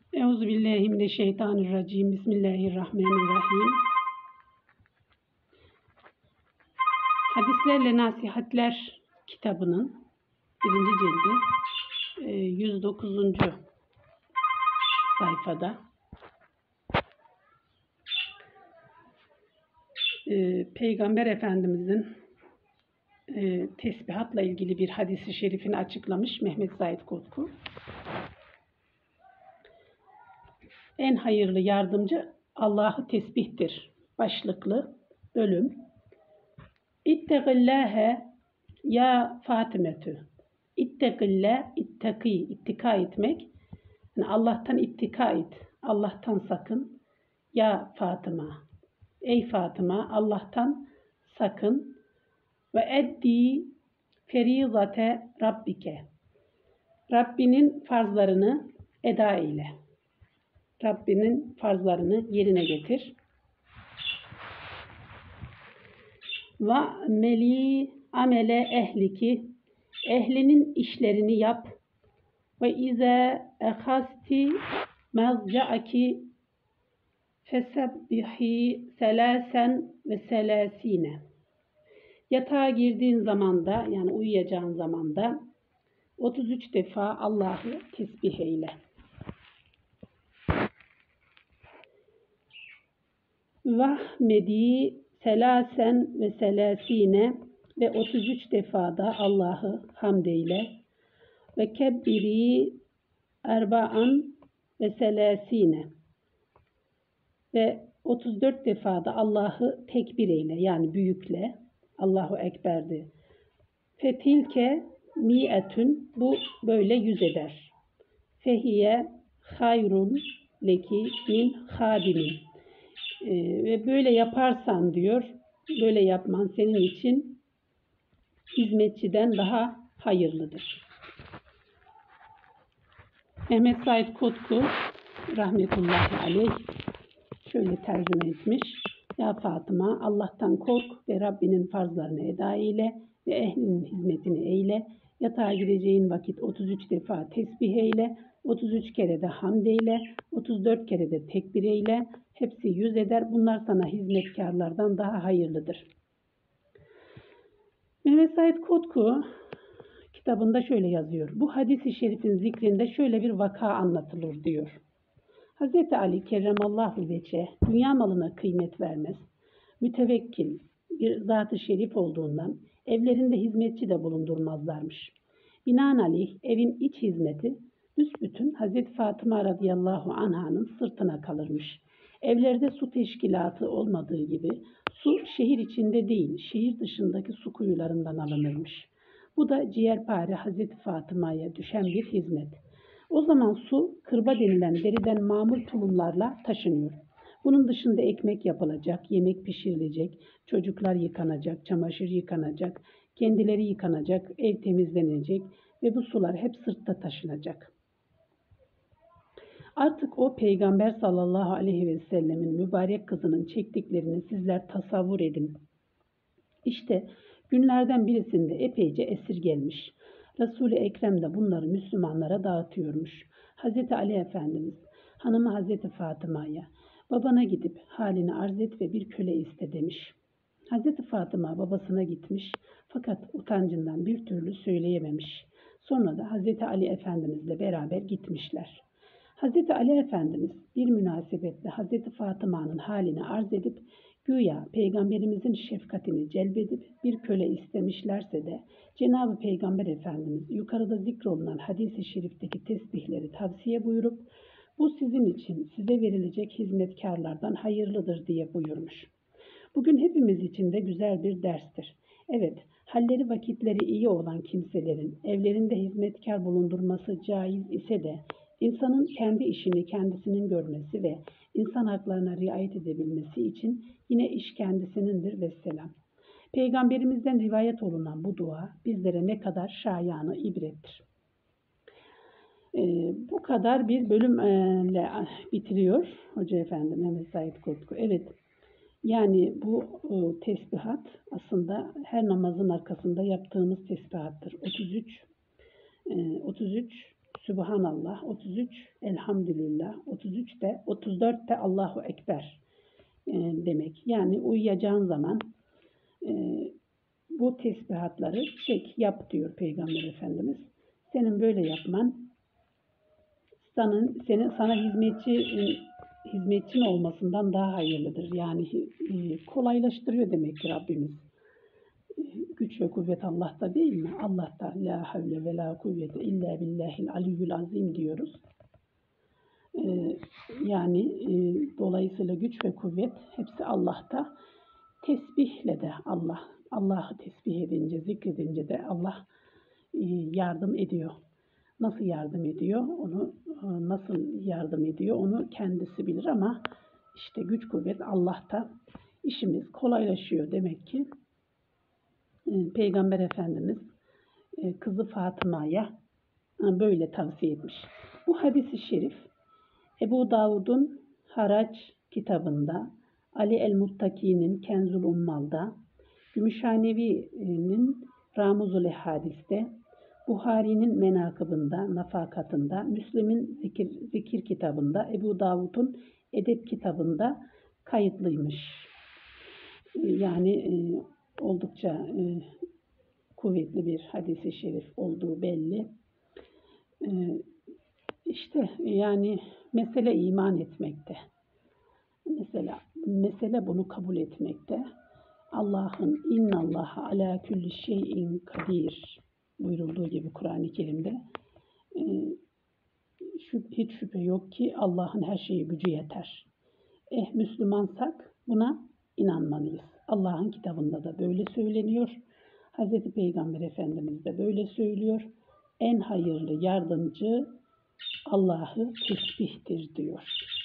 Euzubillahimineşşeytanirracim. Bismillahirrahmanirrahim. Hadislerle Nasihatler kitabının 1. cildi 109. sayfada Peygamber Efendimizin tesbihatla ilgili bir hadisi şerifini açıklamış Mehmet Said Kotku. En hayırlı yardımcı Allah'ı tesbihtir başlıklı bölüm. İttegillâhe ya Fatimetü. İttegillâh, ittika etmek. Yani Allah'tan ittika et. Allah'tan sakın. Ya Fatıma. Ey Fatıma, Allah'tan sakın. Ve eddi ferizate Rabbike. Rabbinin farzlarını eda eyle. Rabbinin farzlarını yerine getir. Ve meli amele ehliki. Ehlinin işlerini yap. Ve ize ehasti mezcaaki fesebbihi selasen ve selasine. Yatağa girdiğin zamanda, yani uyuyacağın zamanda 33 defa Allah'ı tesbih eyle. Vahmedi selasen ve selasine ve 33 defa da Allah'ı hamd eyle. Ve kebbiri erba'an ve selasine ve 34 defa da Allah'ı tekbir eyle, yani büyükle. Allahu Ekber'di. Fetilke mi'etün, bu böyle 100 eder. Fehiye hayrun leki min hadimin. Ve böyle yaparsan diyor, böyle yapman senin için hizmetçiden daha hayırlıdır. Mehmet Said Kotku rahmetullahi aleyh şöyle tercüme etmiş. Ya Fatıma, Allah'tan kork ve Rabbinin farzlarını eda eyle ve ehlinin hizmetini eyle. Yatağa gireceğin vakit 33 defa tesbih eyle, 33 kere de hamd eyle, 34 kere de tekbir eyle. Hepsi 100 eder. Bunlar sana hizmetkarlardan daha hayırlıdır. Mehmet Said Kotku kitabında şöyle yazıyor. Bu hadis-i şerifin zikrinde şöyle bir vaka anlatılır diyor. Hz. Ali kerremallahu vece dünya malına kıymet vermez. Mütevekkil bir zat-ı şerif olduğundan evlerinde hizmetçi de bulundurmazlarmış. Binaenaleyh evin iç hizmeti büsbütün Hz. Fatıma radıyallahu anh'ın sırtına kalırmış. Evlerde su teşkilatı olmadığı gibi su şehir içinde değil, şehir dışındaki su kuyularından alınırmış. Bu da ciğerpare Hz. Fatıma'ya düşen bir hizmet. O zaman su kırba denilen deriden mamul tulumlarla taşınıyor. Bunun dışında ekmek yapılacak, yemek pişirilecek, çocuklar yıkanacak, çamaşır yıkanacak, kendileri yıkanacak, ev temizlenecek ve bu sular hep sırtta taşınacak. Artık o Peygamber sallallahu aleyhi ve sellemin mübarek kızının çektiklerini sizler tasavvur edin. İşte günlerden birisinde epeyce esir gelmiş. Resul-i Ekrem de bunları Müslümanlara dağıtıyormuş. Hz. Ali Efendimiz hanımı Hz. Fatıma'ya babana gidip halini arz et ve bir köle iste demiş. Hz. Fatıma babasına gitmiş fakat utancından bir türlü söyleyememiş. Sonra da Hz. Ali Efendimizle beraber gitmişler. Hz. Ali Efendimiz bir münasebetle Hz. Fatıma'nın halini arz edip güya Peygamberimizin şefkatini celbedip bir köle istemişlerse de Cenab-ı Peygamber Efendimiz yukarıda zikrolunan hadis-i şerifteki tesbihleri tavsiye buyurup bu sizin için size verilecek hizmetkarlardan hayırlıdır diye buyurmuş. Bugün hepimiz için de güzel bir derstir. Evet, halleri vakitleri iyi olan kimselerin evlerinde hizmetkar bulundurması caiz ise de İnsanın kendi işini kendisinin görmesi ve insan haklarına riayet edebilmesi için yine iş kendisinindir vesselam. Peygamberimizden rivayet olunan bu dua bizlere ne kadar şayanı ibrettir. Bu kadar bir bölümle bitiriyor Hoca Efendi Mehmet Said Kotku. Evet, yani bu tesbihat aslında her namazın arkasında yaptığımız tesbihattır. 33 Subhanallah, 33 Elhamdülillah, 34 de Allahu Ekber demek. Yani uyuyacağın zaman bu tesbihatları çek, yap diyor Peygamber Efendimiz. Senin böyle yapman sana hizmetçin olmasından daha hayırlıdır. Yani kolaylaştırıyor demek ki Rabbimiz. Güç ve kuvvet Allah'ta değil mi? Allah'ta la havle ve la kuvvete illa billahil aliyyül azim diyoruz. Yani dolayısıyla güç ve kuvvet hepsi Allah'ta. Tesbihle de Allah'ı tesbih edince, zikredince de Allah yardım ediyor. Nasıl yardım ediyor? Nasıl yardım ediyor? Onu kendisi bilir ama işte güç kuvvet Allah'ta. İşimiz kolaylaşıyor demek ki. Peygamber Efendimiz kızı Fatıma'ya böyle tavsiye etmiş. Bu hadis-i şerif Ebu Davud'un Haraç kitabında, Ali el-Muttaki'nin Kenzul Ummal'da, Gümüşhanevi'nin Ramuzul Hadis'te, Buhari'nin Menakıbında, Nafakatında, Müslim'in Zikir kitabında, Ebu Davud'un Edep kitabında kayıtlıymış. Yani oldukça kuvvetli bir hadis-i şerif olduğu belli. İşte yani mesele iman etmekte. Mesele bunu kabul etmekte. Allah'ın innallaha ala külli şeyin kadir buyurulduğu gibi Kur'an-ı Kerim'de hiç şüphe yok ki Allah'ın her şeye gücü yeter. Müslümansak buna inanmalıyız. Allah'ın kitabında da böyle söyleniyor. Hz. Peygamber Efendimiz de böyle söylüyor. En hayırlı yardımcı Allah'ı tesbihtir diyor.